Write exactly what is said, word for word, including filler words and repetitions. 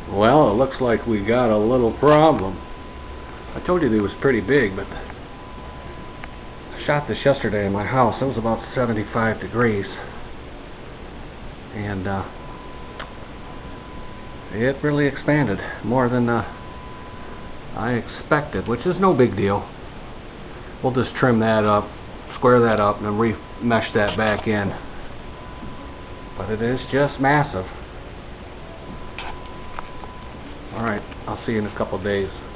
Well, it looks like we got a little problem. I told you they was pretty big, but I shot this yesterday in my house. It was about seventy-five degrees, and uh, it really expanded more than uh, I expected, which is no big deal. We'll just trim that up, square that up, and then re-mesh that back in. But it is just massive. Alright, I'll see you in a couple days.